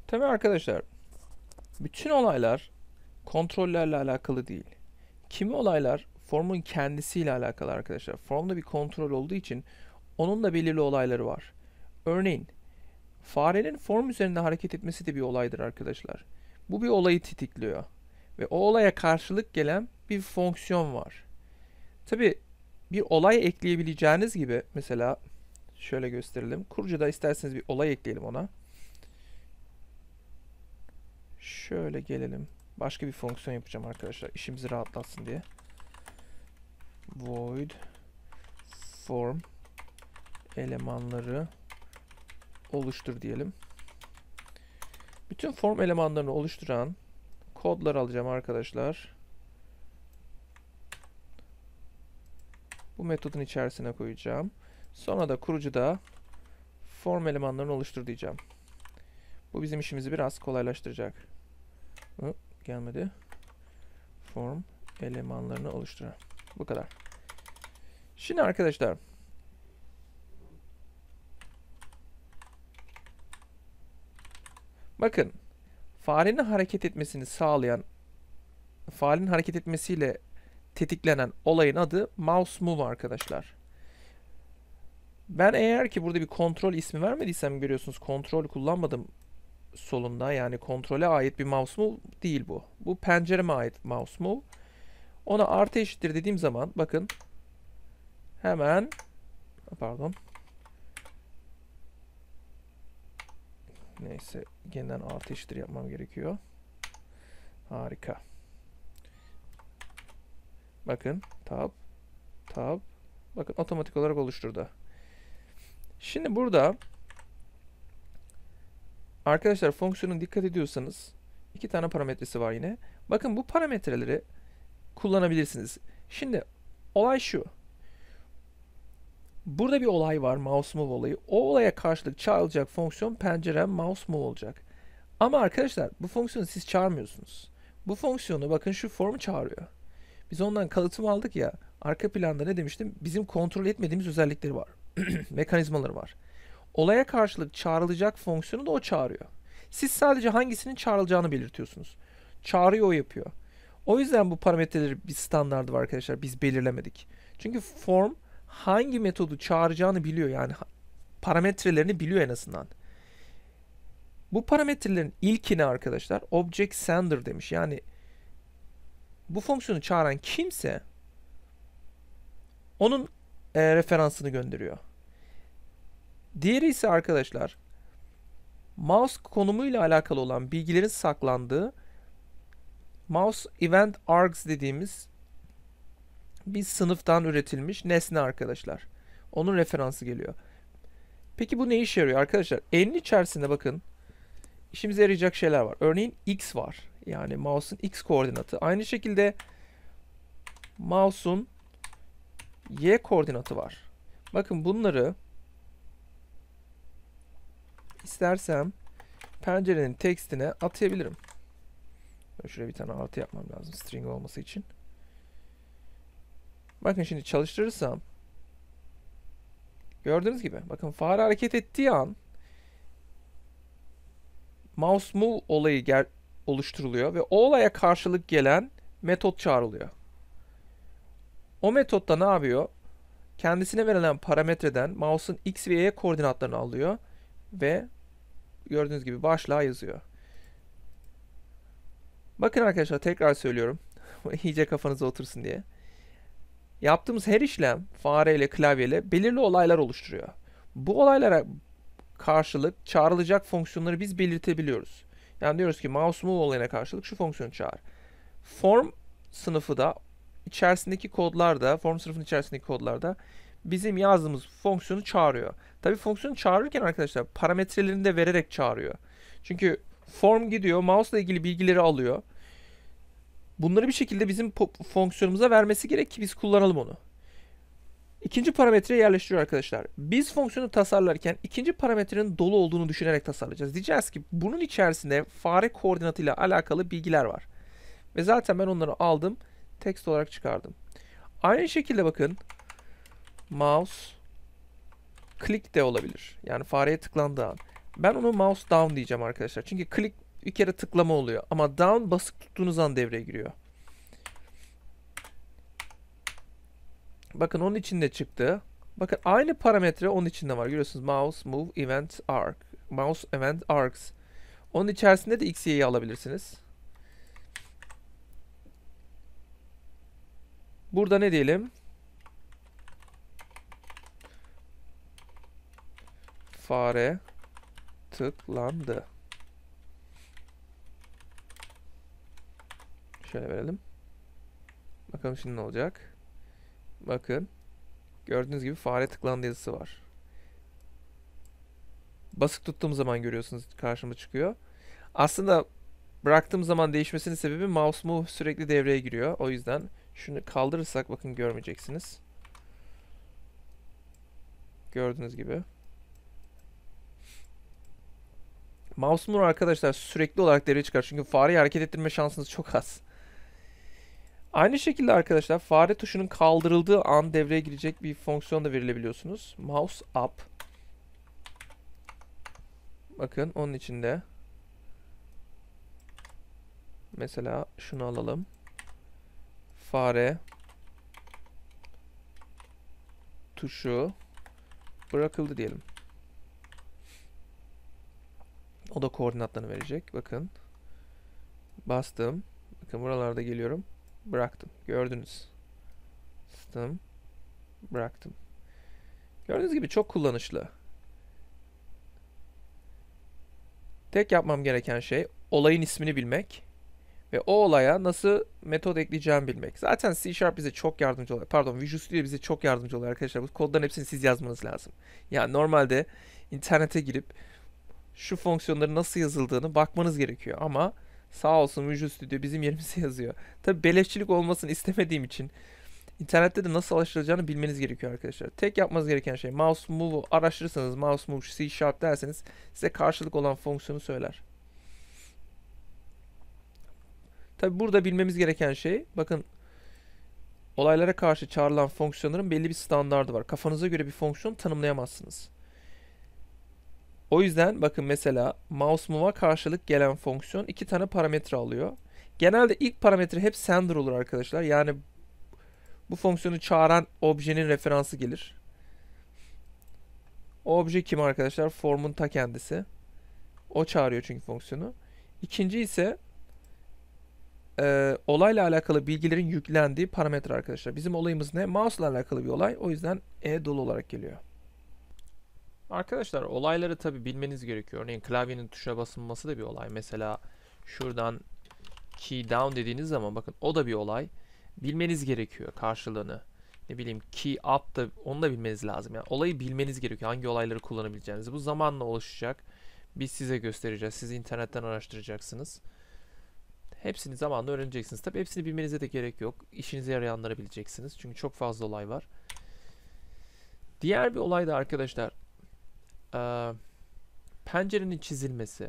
Tabii arkadaşlar, bütün olaylar kontrollerle alakalı değil. Kimi olaylar formun kendisiyle alakalı arkadaşlar. Formda bir kontrol olduğu için onun da belirli olayları var. Örneğin farenin form üzerinde hareket etmesi de bir olaydır arkadaşlar. Bu bir olayı tetikliyor. Ve o olaya karşılık gelen bir fonksiyon var. Tabi bir olay ekleyebileceğiniz gibi mesela şöyle gösterelim. Kurucuda isterseniz bir olay ekleyelim ona. Şöyle gelelim. Başka bir fonksiyon yapacağım arkadaşlar. İşimizi rahatlatsın diye. Void form elemanları oluştur diyelim. Bütün form elemanlarını oluşturan kodları alacağım arkadaşlar. Bu metodun içerisine koyacağım. Sonra da kurucuda form elemanlarını oluştur diyeceğim. Bu bizim işimizi biraz kolaylaştıracak. Gelmedi. Form elemanlarını oluştur. Bu kadar. Şimdi arkadaşlar, bakın, farenin hareket etmesini sağlayan, farenin hareket etmesiyle tetiklenen olayın adı mouse move arkadaşlar. Ben eğer ki burada bir kontrol ismi vermediysem, görüyorsunuz kontrol kullanmadım solunda. Yani kontrole ait bir mouse move değil bu. Bu pencereme ait mouse move. Ona artı eşittir dediğim zaman bakın hemen, pardon. Neyse, yeniden artı eşittir yapmam gerekiyor. Harika. Bakın tab. Bakın otomatik olarak oluşturdu. Şimdi burada arkadaşlar fonksiyonun dikkat ediyorsanız iki tane parametresi var yine. Bakın bu parametreleri kullanabilirsiniz. Şimdi olay şu. Burada bir olay var, mouse move olayı. O olaya karşılık çağrılacak fonksiyon pencerem mouse move olacak. Ama arkadaşlar bu fonksiyonu siz çağırmıyorsunuz. Bu fonksiyonu bakın şu formu çağırıyor. Biz ondan kalıtım aldık ya. Arka planda ne demiştim? Bizim kontrol etmediğimiz özellikleri var. Mekanizmaları var. Olaya karşılık çağrılacak fonksiyonu da o çağırıyor. Siz sadece hangisinin çağrılacağını belirtiyorsunuz. Çağrıyı o yapıyor. O yüzden bu parametreleri bir standardı var arkadaşlar. Biz belirlemedik. Çünkü form hangi metodu çağıracağını biliyor. Yani parametrelerini biliyor en azından. Bu parametrelerin ilkini arkadaşlar object sender demiş. Yani bu fonksiyonu çağıran kimse onun referansını gönderiyor. Diğeri ise arkadaşlar mouse konumuyla alakalı olan bilgilerin saklandığı mouse event args dediğimiz bir sınıftan üretilmiş nesne arkadaşlar. Onun referansı geliyor. Peki bu ne işe yarıyor arkadaşlar? N'in içerisinde bakın işimize yarayacak şeyler var. Örneğin x var. Yani mouse'un x koordinatı. Aynı şekilde mouse'un y koordinatı var. Bakın bunları istersem pencerenin tekstine atayabilirim. Şuraya bir tane artı yapmam lazım string olması için. Bakın şimdi çalıştırırsam gördüğünüz gibi bakın fare hareket ettiği an mouse move olayı oluşturuluyor ve o olaya karşılık gelen metot çağrılıyor. O metotta ne yapıyor? Kendisine verilen parametreden mouse'un x ve y koordinatlarını alıyor ve gördüğünüz gibi başlığa yazıyor. Bakın arkadaşlar tekrar söylüyorum. İyice kafanıza otursun diye. Yaptığımız her işlem fareyle, klavyeyle belirli olaylar oluşturuyor. Bu olaylara karşılık çağrılacak fonksiyonları biz belirtebiliyoruz. Yani diyoruz ki mouse move olayına karşılık şu fonksiyonu çağır. Form sınıfı da içerisindeki kodlarda, form sınıfının içerisindeki kodlarda bizim yazdığımız fonksiyonu çağırıyor. Tabii fonksiyonu çağırırken arkadaşlar parametrelerini de vererek çağırıyor. Çünkü form gidiyor, mouse ile ilgili bilgileri alıyor. Bunları bir şekilde bizim fonksiyonumuza vermesi gerek ki biz kullanalım onu. İkinci parametreyi yerleştiriyor arkadaşlar. Biz fonksiyonu tasarlarken ikinci parametrenin dolu olduğunu düşünerek tasarlayacağız. Diyeceğiz ki bunun içerisinde fare koordinatıyla alakalı bilgiler var. Ve zaten ben onları aldım, text olarak çıkardım. Aynı şekilde bakın mouse click de olabilir. Yani fareye tıklandığı an. Ben onu mouse down diyeceğim arkadaşlar. Çünkü click bir kere tıklama oluyor. Ama down basık tuttuğunuz an devreye giriyor. Bakın onun içinde çıktı. Bakın aynı parametre onun içinde var. Görüyorsunuz mouse move event arc. Mouse event arcs. Onun içerisinde de x, y'yi alabilirsiniz. Burada ne diyelim? Fare tıklandı. Şöyle verelim. Bakalım şimdi ne olacak? Bakın. Gördüğünüz gibi fare tıklandı yazısı var. Basık tuttuğum zaman görüyorsunuz karşıma çıkıyor. Aslında bıraktığım zaman değişmesinin sebebi mouse move sürekli devreye giriyor. O yüzden şunu kaldırırsak bakın görmeyeceksiniz. Gördüğünüz gibi. Mouse move arkadaşlar sürekli olarak devreye çıkar. Çünkü fareyi hareket ettirme şansınız çok az. Aynı şekilde arkadaşlar fare tuşunun kaldırıldığı an devreye girecek bir fonksiyon da verilebiliyorsunuz. Mouse up. Bakın onun içinde. Mesela şunu alalım. Fare tuşu bırakıldı diyelim. O da koordinatlarını verecek. Bakın. Bastım. Bakın buralarda geliyorum. Bıraktım. Gördünüz. Bastım. Bıraktım. Gördüğünüz gibi çok kullanışlı. Tek yapmam gereken şey olayın ismini bilmek ve o olaya nasıl metot ekleyeceğimi bilmek. Zaten C# bize çok yardımcı oluyor. Pardon, Visual Studio bize çok yardımcı oluyor arkadaşlar. Bu kodların hepsini siz yazmanız lazım. Yani normalde internete girip şu fonksiyonların nasıl yazıldığını bakmanız gerekiyor. Ama sağ olsun Visual Studio bizim yerimize yazıyor. Tabi beleşçilik olmasını istemediğim için internette de nasıl alıştırılacağını bilmeniz gerekiyor arkadaşlar. Tek yapmanız gereken şey mouse move'u araştırırsanız, mouse move C# derseniz size karşılık olan fonksiyonu söyler. Tabi burada bilmemiz gereken şey, bakın olaylara karşı çağrılan fonksiyonların belli bir standardı var. Kafanıza göre bir fonksiyon tanımlayamazsınız. O yüzden bakın mesela mouse move'a karşılık gelen fonksiyon iki tane parametre alıyor. Genelde ilk parametre hep sender olur arkadaşlar. Yani bu fonksiyonu çağıran objenin referansı gelir. O obje kim arkadaşlar? Form'un ta kendisi. O çağırıyor çünkü fonksiyonu. İkinci ise olayla alakalı bilgilerin yüklendiği parametre arkadaşlar. Bizim olayımız ne? Mouse ile alakalı bir olay. O yüzden dolu olarak geliyor. Arkadaşlar olayları tabi bilmeniz gerekiyor. Örneğin klavyenin tuşa basılması da bir olay. Mesela şuradan key down dediğiniz zaman bakın o da bir olay. Bilmeniz gerekiyor karşılığını. Ne bileyim key up da onu da bilmeniz lazım. Yani olayı bilmeniz gerekiyor. Hangi olayları kullanabileceğinizi. Bu zamanla oluşacak. Biz size göstereceğiz. Siz internetten araştıracaksınız. Hepsini zamanla öğreneceksiniz. Tabi hepsini bilmenize de gerek yok. İşinize yarayanları bileceksiniz. Çünkü çok fazla olay var. Diğer bir olay da arkadaşlar pencerenin çizilmesi.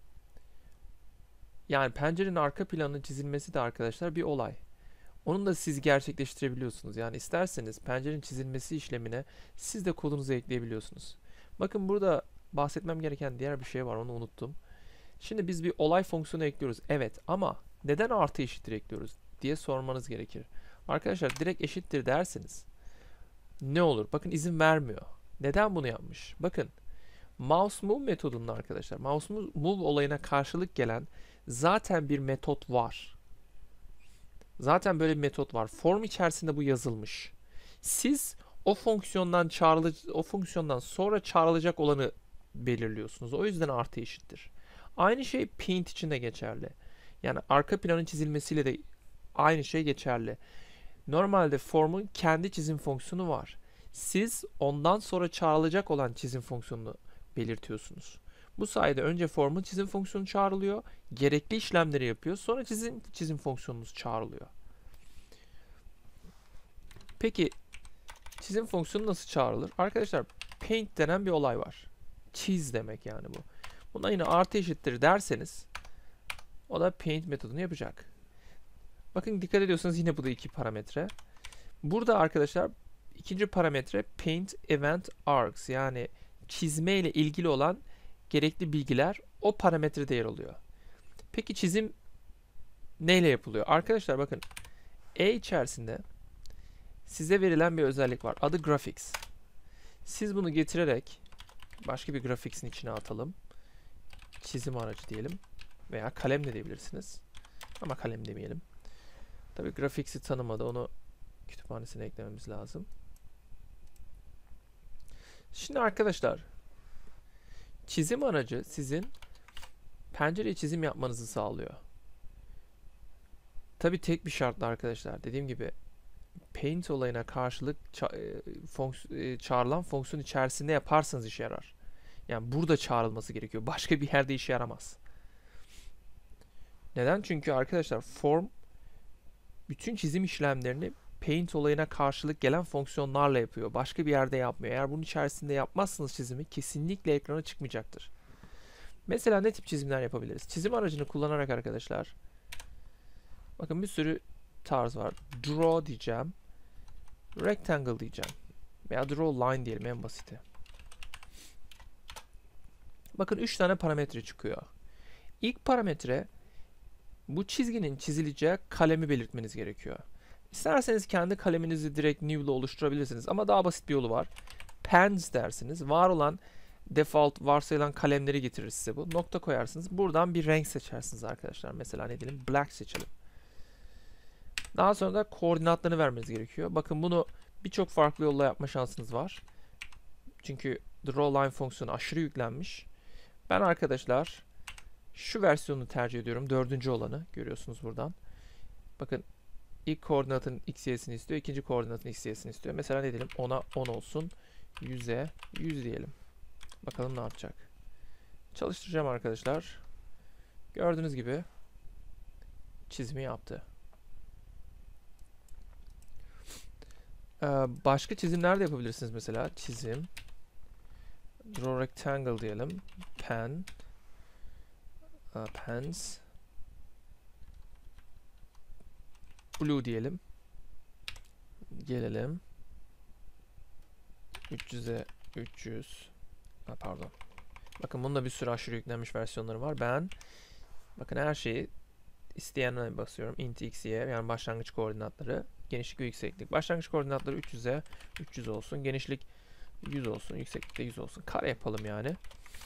Yani pencerenin arka planının çizilmesi de arkadaşlar bir olay. Onu da siz gerçekleştirebiliyorsunuz. Yani isterseniz pencerenin çizilmesi işlemine siz de kodunuzu ekleyebiliyorsunuz. Bakın burada bahsetmem gereken diğer bir şey var, onu unuttum. Şimdi biz bir olay fonksiyonu ekliyoruz. Evet ama neden artı eşittir ekliyoruz diye sormanız gerekir. Arkadaşlar direkt eşittir derseniz ne olur? Bakın izin vermiyor. Neden bunu yapmış? Bakın mouse move metodunda arkadaşlar mouse move olayına karşılık gelen zaten bir metot var. Zaten böyle bir metot var. Form içerisinde bu yazılmış. Siz o fonksiyondan sonra çağrılacak olanı belirliyorsunuz. O yüzden artı eşittir. Aynı şey paint için de geçerli. Yani arka planın çizilmesiyle de aynı şey geçerli. Normalde formun kendi çizim fonksiyonu var. Siz ondan sonra çağrılacak olan çizim fonksiyonunu belirtiyorsunuz. Bu sayede önce formun çizim fonksiyonu çağrılıyor, gerekli işlemleri yapıyor, sonra çizim fonksiyonunuz çağrılıyor. Peki çizim fonksiyonu nasıl çağrılır? Arkadaşlar paint denen bir olay var. Çiz demek yani bu. Buna yine artı eşittir derseniz o da paint metodunu yapacak. Bakın dikkat ediyorsanız yine bu da iki parametre. Burada arkadaşlar ikinci parametre paint event arcs, yani çizme ile ilgili olan gerekli bilgiler o parametrede yer alıyor. Peki çizim neyle yapılıyor? Arkadaşlar bakın, E içerisinde size verilen bir özellik var. Adı Graphics. Siz bunu getirerek başka bir Graphics'in içine atalım. Çizim aracı diyelim. Veya kalem de diyebilirsiniz. Ama kalem demeyelim. Tabii Graphics'i tanımadı. Onu kütüphanesine eklememiz lazım. Şimdi arkadaşlar, çizim aracı sizin pencereye çizim yapmanızı sağlıyor. Tabii tek bir şartla arkadaşlar. Dediğim gibi Paint olayına karşılık çağrılan fonksiyon içerisinde yaparsanız işe yarar. Yani burada çağrılması gerekiyor. Başka bir yerde işe yaramaz. Neden? Çünkü arkadaşlar form bütün çizim işlemlerini Paint olayına karşılık gelen fonksiyonlarla yapıyor. Başka bir yerde yapmıyor. Eğer bunun içerisinde yapmazsanız çizimi kesinlikle ekrana çıkmayacaktır. Mesela ne tip çizimler yapabiliriz? Çizim aracını kullanarak arkadaşlar, bakın bir sürü tarz var. Draw diyeceğim. Rectangle diyeceğim. Veya draw line diyelim, en basiti. Bakın 3 tane parametre çıkıyor. İlk parametre, bu çizginin çizileceği kalemi belirtmeniz gerekiyor. İsterseniz kendi kaleminizi direkt new ile oluşturabilirsiniz ama daha basit bir yolu var. Pens dersiniz. Var olan default varsayılan kalemleri getirir size bu. Nokta koyarsınız. Buradan bir renk seçersiniz arkadaşlar. Mesela ne diyelim? Black seçelim. Daha sonra da koordinatlarını vermeniz gerekiyor. Bakın bunu birçok farklı yolla yapma şansınız var. Çünkü drawLine fonksiyonu aşırı yüklenmiş. Ben arkadaşlar şu versiyonu tercih ediyorum. 4. olanı görüyorsunuz buradan. Bakın ilk koordinatın x, y'sini istiyor. İkinci koordinatın x, y'sini istiyor. Mesela ne diyelim? 10'a 10 olsun. 100'e 100 diyelim. Bakalım ne yapacak. Çalıştıracağım arkadaşlar. Gördüğünüz gibi çizimi yaptı. Başka çizimler de yapabilirsiniz mesela. Çizim. Draw rectangle diyelim. Pen. Pens. Blue diyelim. Gelelim. 300'e 300. Pardon. Bakın bunda bir sürü aşırı yüklenmiş versiyonları var. Ben bakın her şeyi isteyene basıyorum. Int x, y, yani başlangıç koordinatları. Genişlik ve yükseklik. Başlangıç koordinatları 300'e 300 olsun. Genişlik 100 olsun. Yükseklik de 100 olsun. Kare yapalım yani.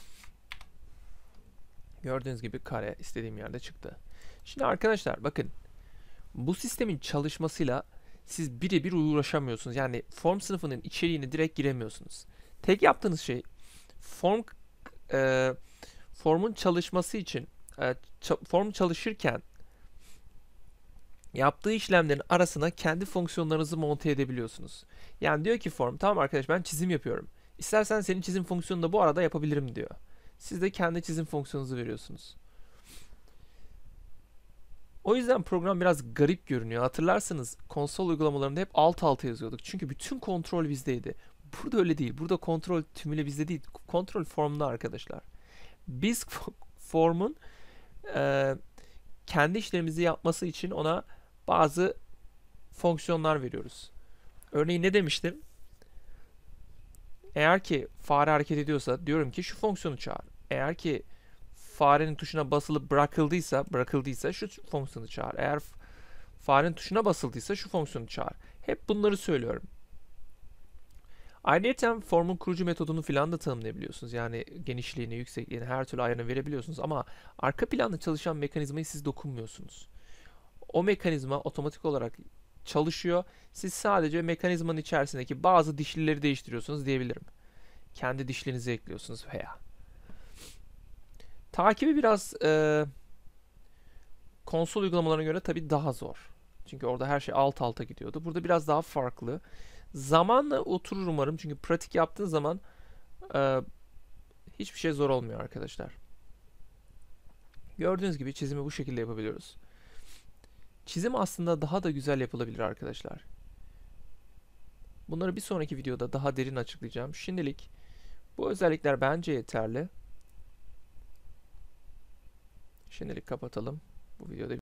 Gördüğünüz gibi kare istediğim yerde çıktı. Şimdi arkadaşlar bakın, bu sistemin çalışmasıyla siz birebir uğraşamıyorsunuz. Yani form sınıfının içeriğine direkt giremiyorsunuz. Tek yaptığınız şey formun çalışması için form çalışırken yaptığı işlemlerin arasına kendi fonksiyonlarınızı monte edebiliyorsunuz. Yani diyor ki form, tamam arkadaş ben çizim yapıyorum. İstersen senin çizim fonksiyonunu da bu arada yapabilirim diyor. Siz de kendi çizim fonksiyonunuzu veriyorsunuz. O yüzden program biraz garip görünüyor. Hatırlarsanız konsol uygulamalarında hep alt alta yazıyorduk. Çünkü bütün kontrol bizdeydi. Burada öyle değil. Burada kontrol tümüyle bizde değil. Kontrol formda arkadaşlar. Biz formun kendi işlerimizi yapması için ona bazı fonksiyonlar veriyoruz. Örneğin ne demiştim? Eğer ki fare hareket ediyorsa diyorum ki şu fonksiyonu çağır. Eğer ki farenin tuşuna basılıp bırakıldıysa şu fonksiyonu çağır. Eğer farenin tuşuna basıldıysa şu fonksiyonu çağır. Hep bunları söylüyorum. Ayrıca formun kurucu metodunu filan da tanımlayabiliyorsunuz. Yani genişliğini, yüksekliğini, her türlü ayarını verebiliyorsunuz ama arka planda çalışan mekanizmayı siz dokunmuyorsunuz. O mekanizma otomatik olarak çalışıyor. Siz sadece mekanizmanın içerisindeki bazı dişlileri değiştiriyorsunuz diyebilirim. Kendi dişlerinizi ekliyorsunuz veya. Takibi biraz konsol uygulamalarına göre tabii daha zor. Çünkü orada her şey alt alta gidiyordu. Burada biraz daha farklı. Zamanla oturur umarım. Çünkü pratik yaptığın zaman hiçbir şey zor olmuyor arkadaşlar. Gördüğünüz gibi çizimi bu şekilde yapabiliyoruz. Çizim aslında daha da güzel yapılabilir arkadaşlar. Bunları bir sonraki videoda daha derin açıklayacağım. Şimdilik bu özellikler bence yeterli. Şimdilik kapatalım. Bu videoda